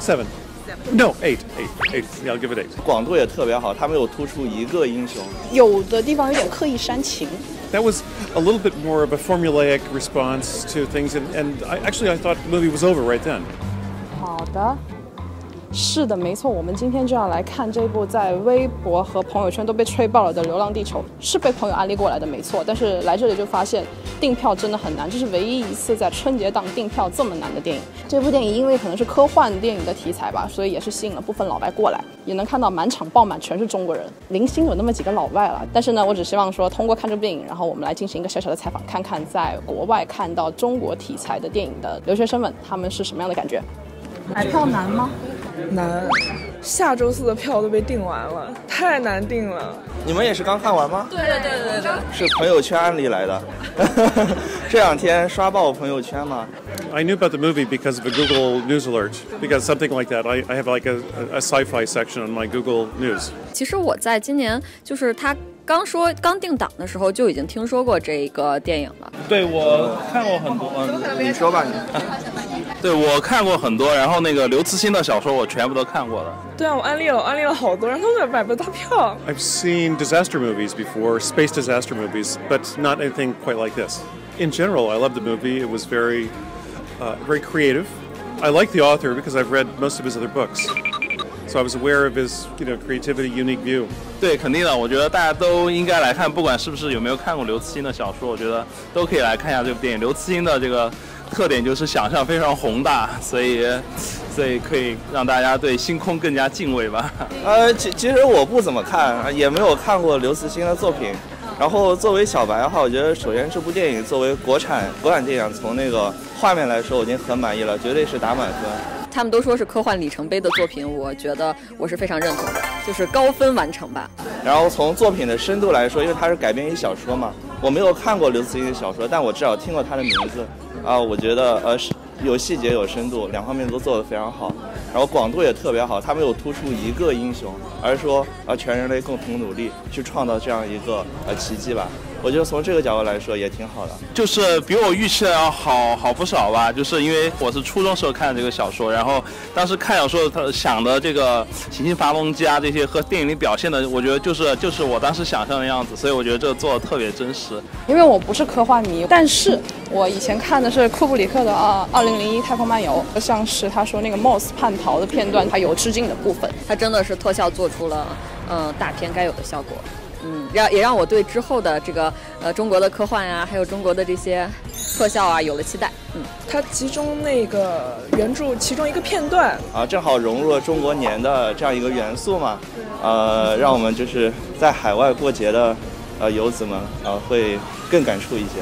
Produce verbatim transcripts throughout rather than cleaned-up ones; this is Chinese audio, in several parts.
Seven. No, eight, eight, eight. Yeah, I'll give it eight. 广度也特别好，他没有突出一个英雄。 有的地方有点刻意煽情。 That was a little bit more of a formulaic response to things, and, and I, actually I thought the movie was over right then. 好的。是的，没错，我们今天就要来看这部在微博和朋友圈都被吹爆了的《流浪地球》，是被朋友安利过来的，没错。但是来这里就发现订票真的很难，这是唯一一次在春节档订票这么难的电影。这部电影因为可能是科幻电影的题材吧，所以也是吸引了部分老外过来，也能看到满场爆满全是中国人，零星有那么几个老外了。但是呢，我只希望说通过看这部电影，然后我们来进行一个小小的采访，看看在国外看到中国题材的电影的留学生们他们是什么样的感觉。买票难吗？ 难，下周四的票都被订完了，太难订了。 你们也是刚看完吗？ 对对对对对， 是朋友圈安利来的。这两天刷爆朋友圈嘛。 I knew about the movie because of a Google News alert, because something like that. I, I have like a, a sci-fi section on my Google News. 其实我在今年就是他刚说刚定档的时候就已经听说过这个电影了。 对，我看过很多。 嗯，你说吧你。 对，我看过很多，然后那个刘慈欣的小说我全部都看过了。 对啊，我安利了，我安利了好多，然后他们买不到票。 I've seen disaster movies before, space disaster movies, but not anything quite like this. In general, I loved the movie. It was very, uh, very creative. I like the author because I've read most of his other books, so I was aware of his, you know, creativity, unique view. 对，肯定的，我觉得大家都应该来看，不管是不是有没有看过刘慈欣的小说，我觉得都可以来看一下这部电影。刘慈欣的这个特点就是想象非常宏大，所以所以可以让大家对星空更加敬畏吧。 呃，其其实我不怎么看，也没有看过刘慈欣的作品。然后作为小白的话，我觉得首先这部电影作为国产国产电影，从那个画面来说，我已经很满意了，绝对是打满分。 他们都说是科幻里程碑的作品，我觉得我是非常认同的，就是高分完成吧。 然后从作品的深度来说，因为它是改编于小说嘛，我没有看过刘慈欣的小说，但我至少听过他的名字啊，我觉得呃有细节有深度，两方面都做得非常好，然后广度也特别好，他没有突出一个英雄，而是说呃全人类共同努力去创造这样一个呃奇迹吧。我觉得从这个角度来说也挺好的， 就是比我预期的要好好不少吧。就是因为我是初中时候看的这个小说，然后当时看小说他想的这个行星发动机啊这些和电影里表现的，我觉得就是就是我当时想象的样子，所以我觉得这个做的特别真实。 因为我不是科幻迷，但是我以前看的是库布里克的啊《二零零一太空漫游》，像是他说那个 Moss 叛逃的片段，他有致敬的部分， 他真的是特效做出了嗯、呃、大片该有的效果。嗯，让也让我对之后的这个呃中国的科幻啊，还有中国的这些特效啊有了期待。嗯， 它其中那个原著其中一个片段啊，正好融入了中国年的这样一个元素嘛，呃，让我们就是在海外过节的呃游子们呃会更感触一些。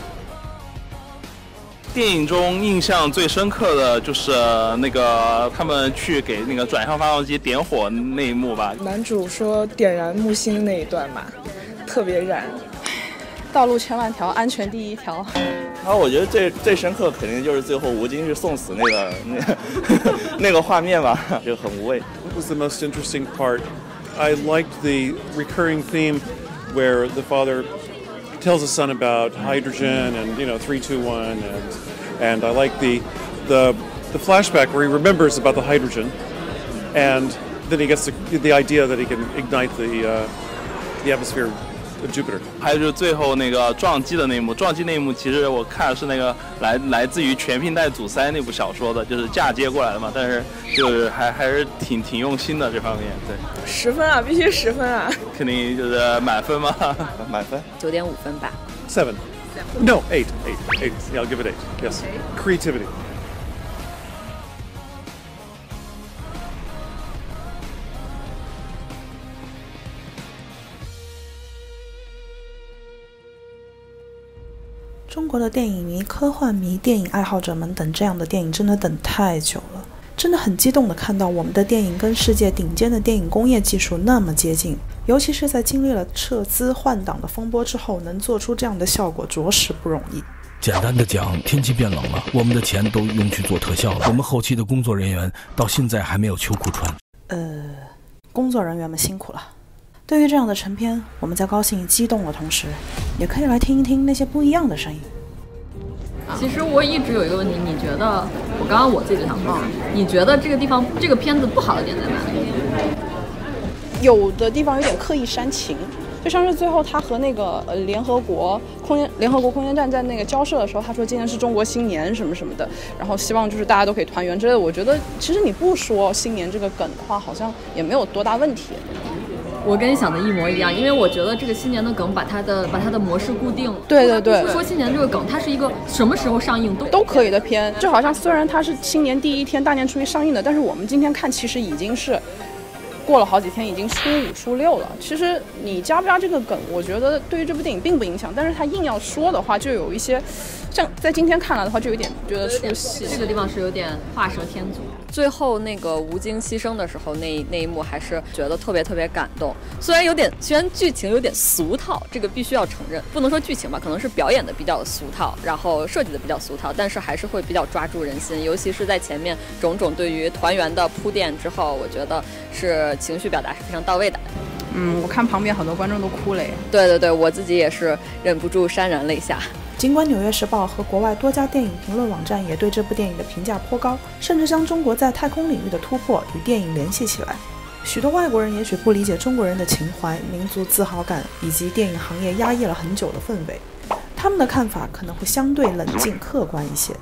电影中印象最深刻的就是那个他们去给那个转向发动机点火那一幕吧。 男主说点燃木星那一段嘛，特别燃。 道路千万条，安全第一条。 然后我觉得最最深刻肯定就是最后吴京是送死那个那那个画面吧，就很无畏。 What was the most interesting part? I liked the recurring theme where the father tells his son about hydrogen and you know three two one and and I like the the the flashback where he remembers about the hydrogen and then he gets the, the idea that he can ignite the uh, the atmosphere of Jupiter. 还有就是最后那个撞击的那一幕，撞击那一幕其实我看的是那个来来自于全频带阻塞那部小说的，就是嫁接过来的嘛，但是就是还还是挺挺用心的这方面，对。 十分啊，必须十分啊！ 肯定就是满分嘛， 满分， 九点五分吧。 Seven. No, eight, eight, eight. Yeah, I'll give it eight. Yes. Creativity. 中国的电影迷、科幻迷、电影爱好者们等这样的电影真的等太久了，真的很激动地看到我们的电影跟世界顶尖的电影工业技术那么接近，尤其是在经历了撤资换档的风波之后，能做出这样的效果着实不容易。 简单的讲，天气变冷了，我们的钱都用去做特效了，我们后期的工作人员到现在还没有秋裤穿。 呃，工作人员们辛苦了。对于这样的成片，我们在高兴激动的同时，也可以来听一听那些不一样的声音。 其实我一直有一个问题，你觉得我刚刚我自己的想法，你觉得这个地方这个片子不好的点在哪里？ 有的地方有点刻意煽情，就像是最后他和那个呃联合国空间联合国空间站在那个交涉的时候，他说今年是中国新年什么什么的，然后希望就是大家都可以团圆之类的。我觉得其实你不说新年这个梗的话，好像也没有多大问题。 我跟你想的一模一样，因为我觉得这个新年的梗把它的把它的模式固定。 对对对， 说新年这个梗，它是一个什么时候上映都都可以的片，就好像虽然它是新年第一天大年初一上映的，但是我们今天看其实已经是过了好几天，已经初五初六了。其实你加不加这个梗，我觉得对于这部电影并不影响，但是他硬要说的话，就有一些像在今天看来的话，就有点觉得出戏。 这个地方是有点画蛇添足。最后那个吴京牺牲的时候，那那一幕还是觉得特别特别感动。虽然有点，虽然剧情有点俗套，这个必须要承认，不能说剧情吧，可能是表演的比较俗套，然后设计的比较俗套，但是还是会比较抓住人心。尤其是在前面种种对于团圆的铺垫之后，我觉得是情绪表达是非常到位的。 嗯，我看旁边很多观众都哭了耶。 对对对，我自己也是忍不住潸然泪下。 尽管《纽约时报》和国外多家电影评论网站也对这部电影的评价颇高，甚至将中国在太空领域的突破与电影联系起来，许多外国人也许不理解中国人的情怀、民族自豪感以及电影行业压抑了很久的氛围，他们的看法可能会相对冷静客观一些。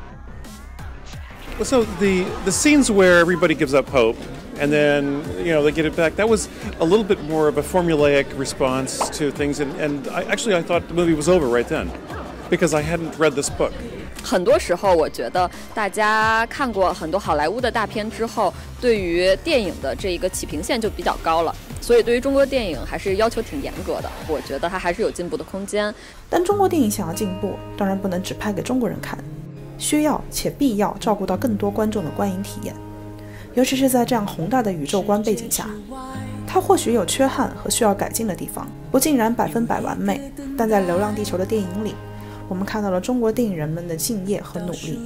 So the the scenes where everybody gives up hope and then, you know, they get it back, that was a little bit more of a formulaic response to things. And, and I, actually, I thought the movie was over right then because I hadn't read this book. 很多时候我觉得大家看过很多好莱坞的大片之后，对于电影的这一个起评线就比较高了，所以对于中国电影还是要求挺严格的，我觉得它还是有进步的空间。 但中国电影想要进步，当然不能只拍给中国人看，需要且必要照顾到更多观众的观影体验，尤其是在这样宏大的宇宙观背景下，它或许有缺憾和需要改进的地方，不尽然百分百完美，但在《流浪地球》的电影里，我们看到了中国电影人们的敬业和努力。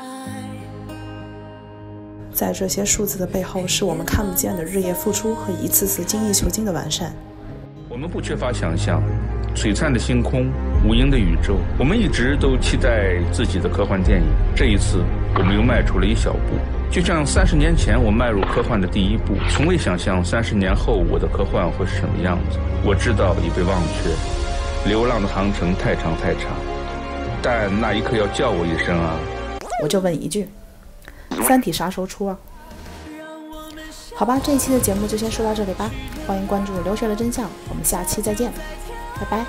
在这些数字的背后，是我们看不见的日夜付出和一次次精益求精的完善。 我们不缺乏想象，璀璨的星空，无垠的宇宙，我们一直都期待自己的科幻电影。这一次，我们又迈出了一小步，就像三十年前我迈入科幻的第一步，从未想象三十年后我的科幻会是什么样子。我知道已被忘却，流浪的航程太长太长，但那一刻要叫我一声啊！ 我就问一句，三体啥时候出啊？好吧，这一期的节目就先说到这里吧，欢迎关注留学的真相，我们下期再见，拜拜。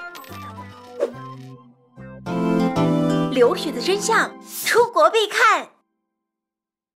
留学的真相，出国必看。